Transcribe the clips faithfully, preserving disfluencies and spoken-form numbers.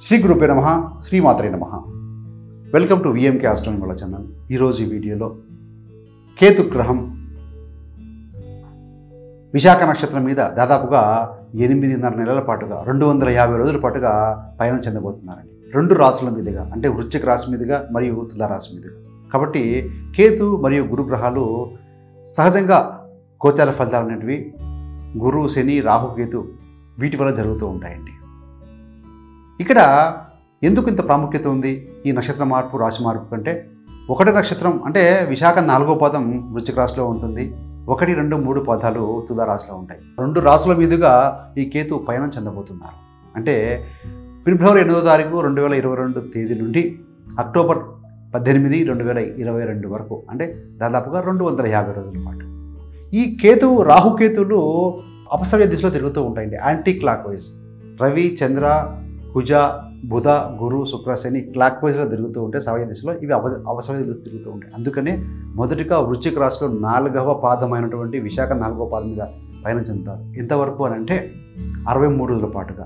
శ్రీ గురుపే నమః, శ్రీమాత్రే నమః. Welcome to VMK astronumerology channel. ఈరోజు ఈ వీడియోలో కేతు గ్రహం విశాఖ నక్షత్రం మీద దాదాపుగా ఎనిమిదిన్నర నెలల పాటుగా రెండు వందల యాభై రోజుల పాటుగా పయనం చెందబోతున్నారండి. రెండు రాశుల మీదుగా, అంటే వృశ్చిక రాశి మీదుగా మరియు తులా రాశి మీదుగా. కాబట్టి కేతు మరియు గురు గ్రహాలు సహజంగా గోచార ఫలితాలు అనేటివి గురు, శని, రాహు, కేతు వీటి వల్ల జరుగుతూ ఉంటాయండి. ఇక్కడ ఎందుకు ఇంత ప్రాముఖ్యత ఉంది ఈ నక్షత్ర మార్పు, రాశి మార్పు కంటే? ఒకటి నక్షత్రం అంటే విశాఖ నాలుగో పాదం వృశ్చిక రాశిలో ఉంటుంది, ఒకటి రెండు మూడు పాదాలు తులా రాశిలో ఉంటాయి. రెండు రాశుల మీదుగా ఈ కేతు పయనం చెందబోతున్నారు. అంటే ఫిబ్రవరి ఎనిమిదో తారీఖు రెండు వేల ఇరవై రెండు తేదీ నుండి అక్టోబర్ పద్దెనిమిది రెండు వేల ఇరవై రెండు వరకు, అంటే దాదాపుగా రెండు వందల యాభై రోజుల పాటు ఈ కేతు రాహుకేతువులు అపసవ్య దిశలో తిరుగుతూ ఉంటాయండి. Anticlockwise. Ravi, Chandra, Kuja, Budha, గురు, శుక్ర, శని క్లాక్ వైజ్లో తిరుగుతూ ఉంటే సవ్య దిశలో ఇవి అవ అవసవ్య దిశలో తిరుగుతూ ఉంటాయి. అందుకనే మొదటిగా వృశ్చిక రాశిలో నాలుగవ పాదమైనటువంటి విశాఖ నాలుగవ పాదం మీద పయనం చెందుతారు. ఎంతవరకు అని అంటే అరవై మూడు రోజుల పాటుగా.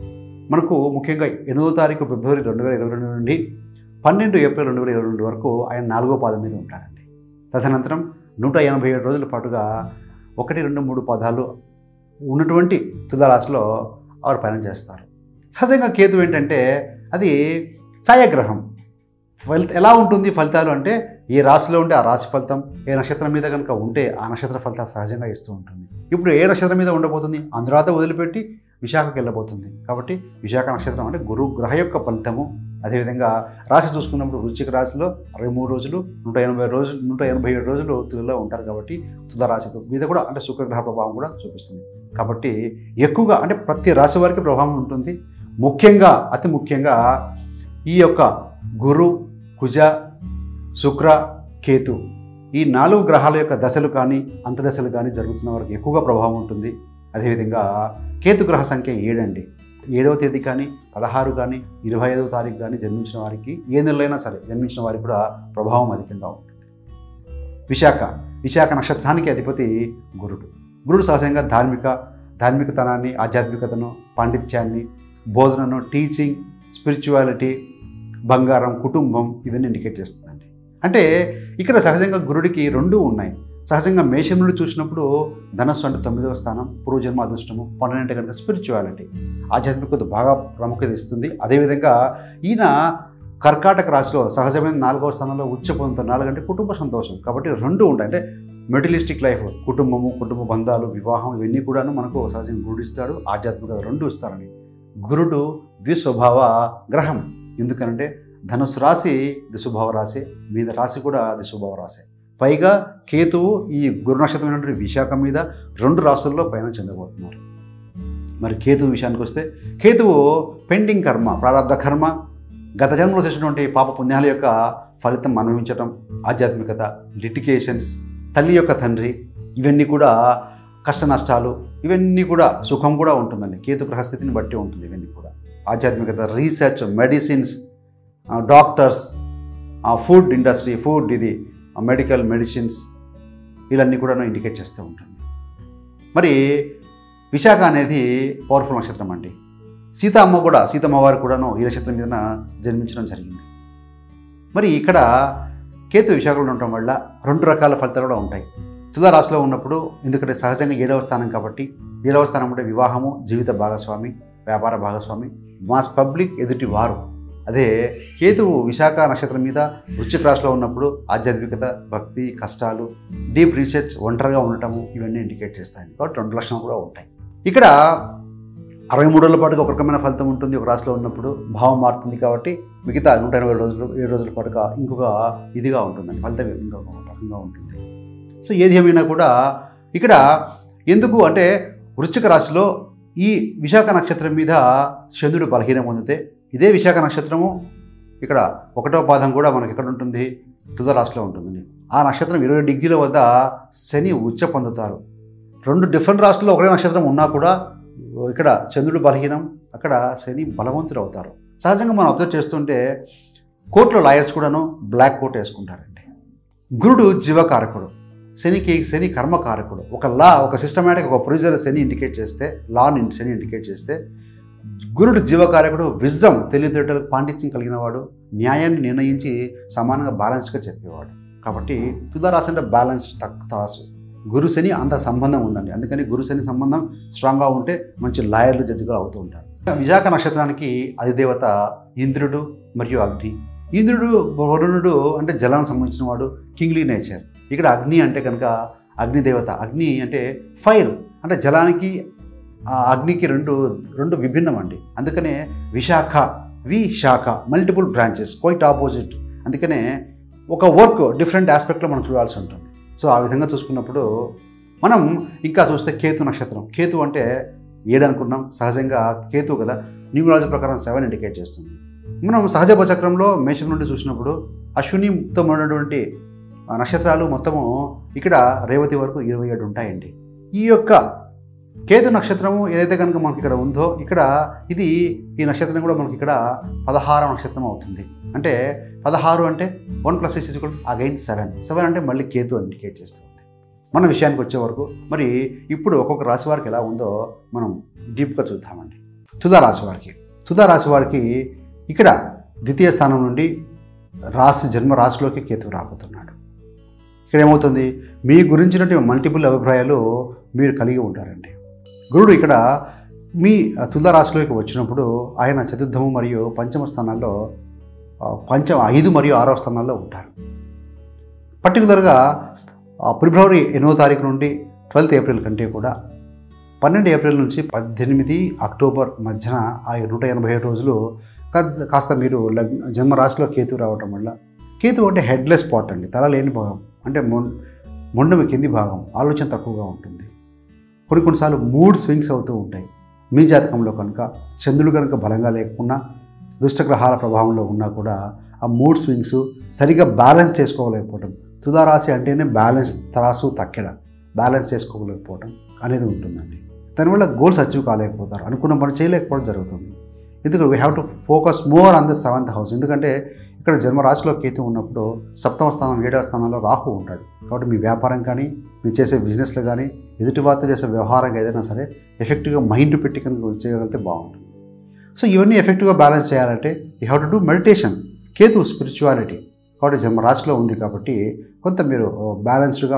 మనకు ముఖ్యంగా ఎనిమిదో తారీఖు ఫిబ్రవరి రెండు వేల ఇరవై రెండు నుండి పన్నెండు ఏప్రిల్ రెండు వేల ఇరవై రెండు వరకు ఆయన నాలుగో పాదం మీద ఉంటారండి. తదనంతరం నూట ఎనభై ఏడు రోజుల పాటుగా ఒకటి రెండు మూడు పాదాలు ఉన్నటువంటి తులా రాశిలో వారు పయనం చేస్తారు. సహజంగా కేతు ఏంటంటే అది ఛాయాగ్రహం. ఫలిత ఎలా ఉంటుంది ఫలితాలు అంటే ఏ రాశిలో ఉంటే ఆ రాశి ఫలితం, ఏ నక్షత్రం మీద కనుక ఉంటే ఆ నక్షత్ర ఫలితాలు సహజంగా ఇస్తూ ఉంటుంది. ఇప్పుడు ఏ నక్షత్రం మీద ఉండబోతుంది, అందురాత వదిలిపెట్టి విశాఖకి వెళ్ళబోతుంది. కాబట్టి విశాఖ నక్షత్రం అంటే గురు గ్రహ యొక్క ఫలితము. అదేవిధంగా రాశి చూసుకున్నప్పుడు వృశ్చిక రాశిలో అరవై మూడు రోజులు నూట ఎనభై రోజులు నూట ఎనభై ఏడు రోజులు తులలో ఉంటారు. కాబట్టి తులా రాశి మీద కూడా అంటే శుక్రగ్రహ ప్రభావం కూడా చూపిస్తుంది. కాబట్టి ఎక్కువగా అంటే ప్రతి రాశి వారికి ప్రభావం ఉంటుంది. ముఖ్యంగా అతి ముఖ్యంగా ఈ యొక్క గురు, కుజ, శుక్ర, కేతు ఈ నాలుగు గ్రహాల యొక్క దశలు కానీ అంతదశలు కానీ జరుగుతున్న వారికి ఎక్కువగా ప్రభావం ఉంటుంది. అదేవిధంగా కేతు గ్రహ సంఖ్య ఏడండి. ఏడవ తేదీ కానీ పదహారు కానీ ఇరవై ఐదవ తారీఖు కానీ జన్మించిన వారికి, ఏ నెలైనా సరే జన్మించిన వారికి కూడా ప్రభావం అధికంగా ఉంటుంది. విశాఖ విశాఖ నక్షత్రానికి అధిపతి గురుడు. గురుడు సహజంగా ధార్మిక ధార్మికతనాన్ని, ఆధ్యాత్మికతను, పాండిత్యాన్ని, బోధనను, టీచింగ్, స్పిరిచువాలిటీ, బంగారం, కుటుంబం ఇవన్నీ ఇండికేట్ చేస్తుందండి. అంటే ఇక్కడ సహజంగా గురుడికి రెండూ ఉన్నాయి. సహజంగా మేషం నుండి చూసినప్పుడు ధనస్సు అంటే తొమ్మిదవ స్థానం, పూర్వజన్మ అదృష్టము, పన్నెండు కనుక స్పిరిచువాలిటీ, ఆధ్యాత్మికత బాగా ప్రాముఖ్యత ఇస్తుంది. అదేవిధంగా ఈయన కర్కాటక రాశిలో సహజమైన నాలుగవ స్థానంలో ఉచ్చ పొందుతారు. నాలుగంటే కుటుంబ సంతోషం. కాబట్టి రెండు ఉంటాయి. అంటే మెటీరియలిస్టిక్ లైఫ్, కుటుంబము, కుటుంబ బంధాలు, వివాహం ఇవన్నీ కూడాను మనకు సహజంగా గురుడు ఇస్తాడు, ఆధ్యాత్మికత రెండు ఇస్తారండి. గురుడు ద్విస్వభావ గ్రహం. ఎందుకనంటే ధనుసు రాశి ద్విస్వభావ రాశి, మీద రాశి కూడా ద్విస్వభావ రాశి. పైగా కేతువు ఈ గురు నక్షత్రమైనటువంటి విశాఖ మీద రెండు రాశుల్లో పయనం చెందబోతున్నారు. మరి కేతువు విషయానికి వస్తే కేతువు పెండింగ్ కర్మ, ప్రారంధ కర్మ, గత జన్మలో చేసినటువంటి పాప పుణ్యాల యొక్క ఫలితం అనుభవించడం, ఆధ్యాత్మికత, లిటిగేషన్స్, తల్లి యొక్క తండ్రి, ఇవన్నీ కూడా కష్ట నష్టాలు, ఇవన్నీ కూడా సుఖం కూడా ఉంటుందండి. కేతు గ్రహస్థితిని బట్టి ఉంటుంది. ఇవన్నీ కూడా ఆధ్యాత్మికత, research, medicines, doctors, food industry, food ఇది మెడికల్ మెడిసిన్స్ ఇవన్నీ కూడా ఇండికేట్ చేస్తూ ఉంటుంది. మరి విశాఖ అనేది పవర్ఫుల్ నక్షత్రం అండి. సీతమ్మ కూడా సీతమ్మ వారు కూడాను ఈ నక్షత్రం మీద జన్మించడం జరిగింది. మరి ఇక్కడ కేతు విశాఖలో ఉండటం వల్ల రెండు రకాల ఫలితాలు కూడా ఉంటాయి. తులా రాశిలో ఉన్నప్పుడు, ఎందుకంటే సహజంగా ఏడవ స్థానం కాబట్టి, ఏడవ స్థానం అంటే వివాహము, జీవిత భాగస్వామి, వ్యాపార భాగస్వామి, మాస్ పబ్లిక్, ఎదుటి వారు. అదే కేతువు విశాఖ నక్షత్రం మీద వృశ్చిక రాశిలో ఉన్నప్పుడు ఆధ్యాత్మికత, భక్తి, కష్టాలు, డీప్ రీసెర్చ్, ఒంటరిగా ఉండటము ఇవన్నీ ఇండికేట్ చేస్తాయి. కాబట్టి రెండు లక్షణాలు కూడా ఉంటాయి. ఇక్కడ అరవై మూడు రోజుల పాటుగా ఒక రకమైన ఫలితం ఉంటుంది. ఒక రాశిలో ఉన్నప్పుడు భావం మారుతుంది. కాబట్టి మిగతా నూట ఎనభై రోజులు ఏడు రోజుల పాటుగా ఇంకొక ఇదిగా ఉంటుందండి, ఫలితం ఇంకొక రకంగా ఉంటుంది. సో ఏది ఏమైనా కూడా ఇక్కడ ఎందుకు అంటే వృశ్చిక రాశిలో ఈ విశాఖ నక్షత్రం మీద చంద్రుడు బలహీనం పొందితే, ఇదే విశాఖ నక్షత్రము ఇక్కడ ఒకటో పాదం కూడా మనకి ఎక్కడ ఉంటుంది, తులా రాశిలో ఉంటుందండి. ఆ నక్షత్రం ఇరవై డిగ్రీల వద్ద శని ఉచ్చ పొందుతారు. రెండు డిఫరెంట్ రాశుల్లో ఒకటే నక్షత్రం ఉన్నా కూడా ఇక్కడ చంద్రుడు బలహీనం, అక్కడ శని బలవంతుడు అవుతారు. సహజంగా మనం అబ్జర్వ్ చేస్తుంటే కోర్టులో లాయర్స్ కూడాను బ్లాక్ కోట్ వేసుకుంటారండి. గురుడు జీవకారకుడు, శనికి శని కర్మకారకుడు. ఒక లా, ఒక సిస్టమేటిక్, ఒక ప్రొసీజర్ శని ఇండికేట్ చేస్తే, లాని శని ఇండికేట్ చేస్తే గురుడు జీవకారకుడు, విజ్డమ్ తెలివితేటలకు పాండిత్యం కలిగిన వాడు, న్యాయాన్ని నిర్ణయించి సమానంగా బ్యాలెన్స్డ్గా చెప్పేవాడు. కాబట్టి తులా రాశి అంటే బ్యాలెన్స్డ్ రాశి. గురు శని అంత సంబంధం ఉందండి. అందుకని గురు శని సంబంధం స్ట్రాంగ్గా ఉంటే మంచి లాయర్లు, జడ్జిగా అవుతూ ఉంటారు. విశాఖ నక్షత్రానికి అధిదేవత ఇంద్రుడు మరియు అగ్ని. ఇంద్రుడు వరుణుడు అంటే జలానికి సంబంధించిన వాడు, కింగ్లీ నేచర్. ఇక్కడ అగ్ని అంటే కనుక అగ్నిదేవత. అగ్ని అంటే ఫైర్, అంటే జలానికి అగ్నికి రెండు రెండు విభిన్నం అండి. అందుకనే Visakha, Visakha multiple branches, quite opposite. అందుకనే ఒక వర్క్ డిఫరెంట్ ఆస్పెక్ట్లో మనం చూడాల్సి ఉంటుంది. సో ఆ విధంగా చూసుకున్నప్పుడు మనం ఇంకా చూస్తే కేతు నక్షత్రం. కేతు అంటే ఏడు అనుకున్నాం. సహజంగా కేతు కదా, న్యూమరాలజీ ప్రకారం సెవెన్ ఇండికేట్ చేస్తుంది. మనం సహజ చక్రంలో మేషం నుండి చూసినప్పుడు అశ్వినితో ఉన్నటువంటి నక్షత్రాలు మొత్తము ఇక్కడ రేవతి వరకు ఇరవై ఏడు ఉంటాయండి. ఈ యొక్క కేతు నక్షత్రము ఏదైతే కనుక మనకి ఇక్కడ ఉందో, ఇక్కడ ఇది ఈ నక్షత్రం కూడా మనకి ఇక్కడ పదహారవ నక్షత్రం అవుతుంది. అంటే పదహారు అంటే one plus is equal again seven. Seven అంటే మళ్ళీ కేతు ఇండికేట్ చేస్తుంది. మన విషయానికి వచ్చే వరకు మరి ఇప్పుడు ఒక్కొక్క రాశి వారికి ఎలా ఉందో మనం డీప్గా చూద్దామండి. తులా రాశి వారికి తులా రాశి వారికి ఇక్కడ ద్వితీయ స్థానం నుండి రాశి జన్మ రాశిలోకి కేతు రాబోతున్నాడు. ఇక్కడ ఏమవుతుంది, మీ గురించినటువంటి మల్టిపుల్ అభిప్రాయాలు మీరు కలిగి ఉంటారండి. గురుడు ఇక్కడ మీ తులా రాశిలోకి వచ్చినప్పుడు ఆయన చతుర్థము మరియు పంచమ స్థానాల్లో పంచమ ఐదు మరియు ఆరవ స్థానాల్లో ఉంటారు. పర్టికులర్గా ఫిబ్రవరి ఎనిమిదో తారీఖు నుండి ట్వెల్త్ ఏప్రిల్ కంటే కూడా పన్నెండు ఏప్రిల్ నుంచి పద్దెనిమిది అక్టోబర్ మధ్యన ఆ నూట ఎనభై ఏడు రోజులు కాస్త మీరు లగ్న జన్మరాశిలో కేతు రావటం వల్ల, కేతు అంటే హెడ్లెస్ స్పాట్ అండి, తల లేని భాగం, అంటే మొండమి కింది భాగం, ఆలోచన తక్కువగా ఉంటుంది. కొన్ని కొన్నిసార్లు మూడ్ స్వింగ్స్ అవుతూ ఉంటాయి. మీ జాతకంలో కనుక చంద్రుడు కనుక బలంగా లేకున్నా, దుష్టగ్రహాల ప్రభావంలో ఉన్నా కూడా ఆ మూడ్ స్వింగ్స్ సరిగ్గా బ్యాలెన్స్ చేసుకోలేకపోవటం. తులా రాశి అంటేనే బ్యాలెన్స్, తరాసు తక్కెడ, బ్యాలెన్స్ చేసుకోలేకపోవటం అనేది ఉంటుందండి. దానివల్ల గోల్స్ అచీవ్ కాలేకపోతారు, అనుకున్న పని చేయలేకపోవడం జరుగుతుంది. ఎందుకంటే we have to focus more on the seventh house. ఎందుకంటే ఇక్కడ జన్మరాశిలో కేతు ఉన్నప్పుడు సప్తమ స్థానం, ఏడవ స్థానంలో రాహు ఉంటాడు. కాబట్టి మీ వ్యాపారం కానీ, మీరు చేసే బిజినెస్లో కానీ, ఎదుటి వారితో చేసే వ్యవహారంగా ఏదైనా సరే ఎఫెక్టివ్గా మైండ్ పెట్టి కనుక చేయగలిగితే బాగుంటుంది. సో ఇవన్నీ ఎఫెక్టివ్గా బ్యాలెన్స్ చేయాలంటే you have to do meditation. Ketu spirituality కాబట్టి జన్మరాశిలో ఉంది కాబట్టి కొంత మీరు బ్యాలెన్స్డ్గా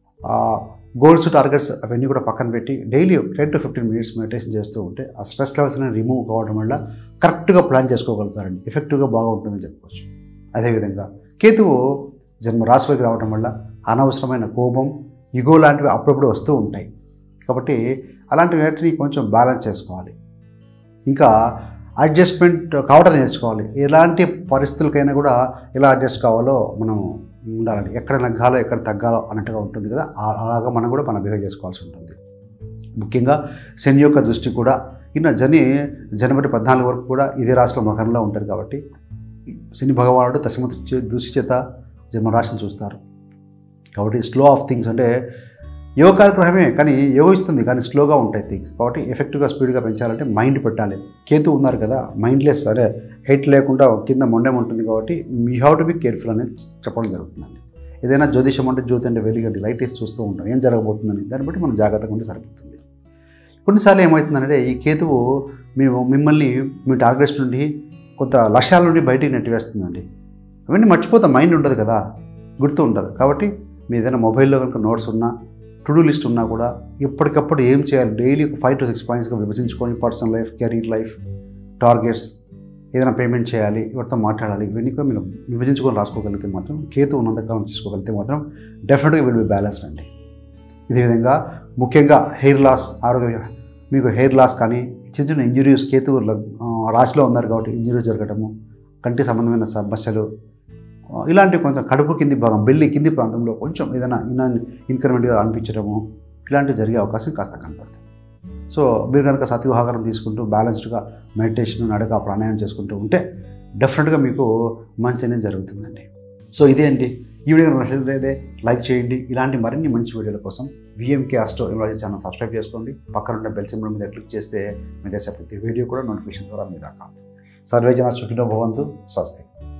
గోల్స్, టార్గెట్స్ అవన్నీ కూడా పక్కన పెట్టి daily ten to fifteen minutes meditation చేస్తూ ఉంటే ఆ స్ట్రెస్ లెవెల్స్ అనేవి రిమూవ్ కావడం వల్ల కరెక్ట్గా ప్లాన్ చేసుకోగలుగుతారండి. ఎఫెక్టివ్గా బాగుంటుందని చెప్పుకోవచ్చు. అదేవిధంగా కేతువు జన్మరాశిలోకి రావడం వల్ల అనవసరమైన కోపం, ఇగో లాంటివి అప్పుడప్పుడు వస్తూ ఉంటాయి. కాబట్టి అలాంటి వాటిని కొంచెం బ్యాలెన్స్ చేసుకోవాలి. ఇంకా అడ్జస్ట్మెంట్ కావడం నేర్చుకోవాలి. ఎలాంటి పరిస్థితులకైనా కూడా ఎలా అడ్జస్ట్ కావాలో మనం ఉండాలండి. ఎక్కడ నగ్గాలో ఎక్కడ తగ్గాలో అన్నట్టుగా ఉంటుంది కదా, అలాగా మనం కూడా మనం బిహేవ్ చేసుకోవాల్సి ఉంటుంది. ముఖ్యంగా శని యొక్క దృష్టి కూడా ఇన్న జని జనవరి పద్నాలుగు వరకు కూడా ఇదే రాశిలో మకరంలో ఉంటారు. కాబట్టి శని భగవానుడు దశమ దృష్టి చేత జన్మరాశిని చూస్తారు. కాబట్టి స్లో ఆఫ్ థింగ్స్ అంటే యోగ కార్యక్రమమే కానీ యోగిస్తుంది, కానీ స్లోగా ఉంటాయి థింగ్స్. కాబట్టి ఎఫెక్టివ్గా స్పీడ్గా పెంచాలంటే మైండ్ పెట్టాలి. కేతు ఉన్నారు కదా, మైండ్లెస్, అదే హైట్ లేకుండా కింద మొండెం ఉంటుంది. కాబట్టి you have to be careful అనేది చెప్పడం జరుగుతుందండి. ఏదైనా జ్యోతిషం అంటే జ్యోతి అంటే వెలిగండి, లైట్ వేసి చూస్తూ ఉంటాం ఏం జరగబోతుందని. దాన్ని బట్టి మనం జాగ్రత్తగా ఉంటే సరిపోతుంది. కొన్నిసార్లు ఏమవుతుందంటే ఈ కేతువు మేము మిమ్మల్ని మీ టార్గెట్స్ నుండి కొంత లక్ష్యాల నుండి బయటికి నెట్టివేస్తుందండి. అవన్నీ మర్చిపోతాం, మైండ్ ఉండదు కదా, గుర్తు ఉండదు. కాబట్టి మీ ఏదైనా మొబైల్లో కనుక నోట్స్ ఉన్నా, టు డూ లిస్ట్ ఉన్నా కూడా ఎప్పటికప్పుడు ఏం చేయాలి డైలీ ఒక ఫైవ్ టు సిక్స్ పాయింట్స్గా విభజించుకొని personal life, career life, targets, ఏదైనా పేమెంట్ చేయాలి, ఎవరితో మాట్లాడాలి, ఇవన్నీ కూడా మీరు విభజించుకొని రాసుకోగలిగితే మాత్రం, కేతు ఉన్నంతగా తీసుకోగలిగితే మాత్రం డెఫినెట్గా విల్ బి బ్యాలెన్స్డ్ అండి. ఇదే విధంగా ముఖ్యంగా హెయిర్ లాస్, ఆరోగ్య మీకు హెయిర్ లాస్ కానీ చిన్న చిన్న ఇంజురీస్, కేతు రాశిలో ఉన్నారు కాబట్టి ఇంజురీస్ జరగటము, కంటి సంబంధమైన సమస్యలు, ఇలాంటివి కొంచెం కడుపు కింది భాగం, బెల్లి కింది ప్రాంతంలో కొంచెం ఏదైనా ఇన్ ఇన్క్రిమెంట్గా అనిపించడము, ఇలాంటివి జరిగే అవకాశం కాస్త కనపడుతుంది. సో మీరు కనుక సత్యవాహారం తీసుకుంటూ బ్యాలెన్స్డ్గా మెడిటేషన్, నడక, ప్రాణాయామం చేసుకుంటూ ఉంటే డెఫినెట్గా మీకు మంచి అనేది జరుగుతుందండి. సో ఇదే అండి ఈ వీడియో నచ్చినట్లయితే లైక్ చేయండి. ఇలాంటి మరిన్ని మంచి వీడియోల కోసం విఎంకే ఆస్ట్రో-న్యూమరాలజీ ఛానల్ సబ్స్క్రైబ్ చేసుకోండి. పక్కన ఉన్న బెల్ సింబల్ మీద క్లిక్ చేస్తే మీరు చేసే ప్రతి వీడియో కూడా నోటిఫికేషన్ ద్వారా మీ దాకా. సర్వే జనా సుఖినో భవంతు. స్వస్తి.